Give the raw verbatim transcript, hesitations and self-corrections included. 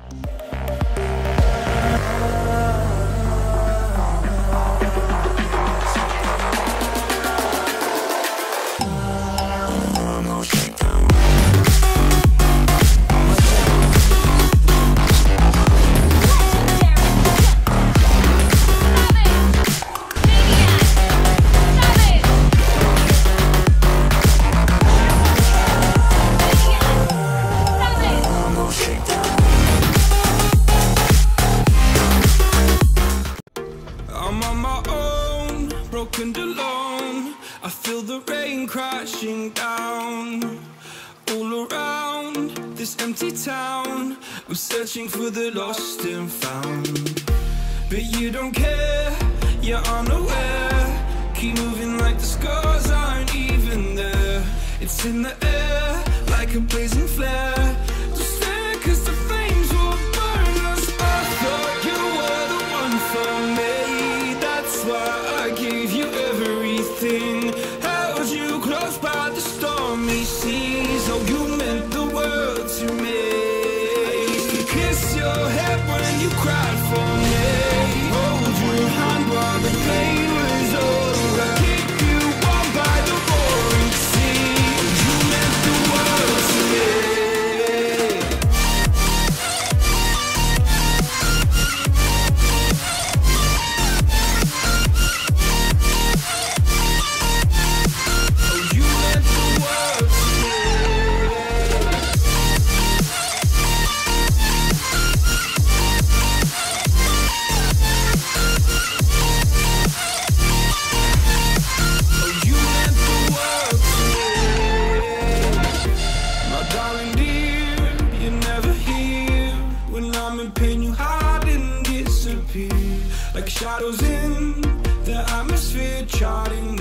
And alone, I feel the rain crashing down all around this empty town. I'm searching for the lost and found, but you don't care, you're unaware. Keep moving like the scars aren't even there. It's in the air like a blazing flare. Just stare, cause the flames will burn us. I thought you were the one for me, that's why I gave you everything. Held you close by the stormy seas. Oh, you meant the world to me. I used to kiss your head when you cried for me. Hold your hand while the pain was over. Keep you warm by the roaring sea. You meant the world to me. Like shadows in the atmosphere, charting